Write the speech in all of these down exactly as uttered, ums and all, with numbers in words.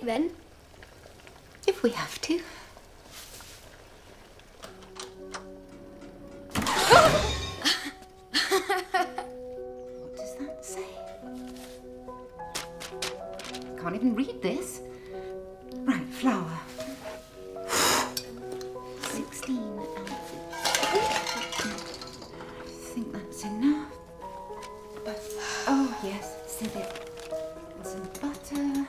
cake then? If we have to. What does that say? Can't even read this. Right, flour. Sixteen ounces. I think that's enough. But, oh yes, civet. And some butter.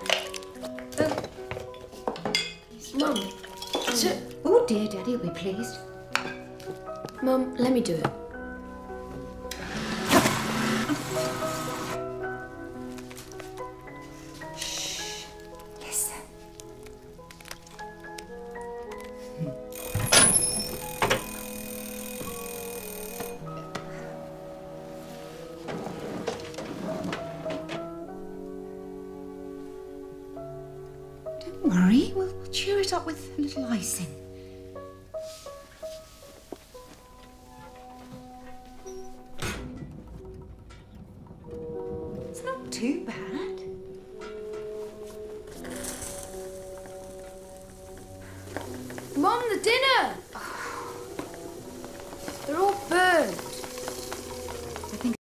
Mum, so... Oh dear, Daddy will be pleased. Mum, let me do it. Shh. Listen. Don't worry, we'll, we'll cheer it up with a little icing. It's not too bad. Mum, the dinner!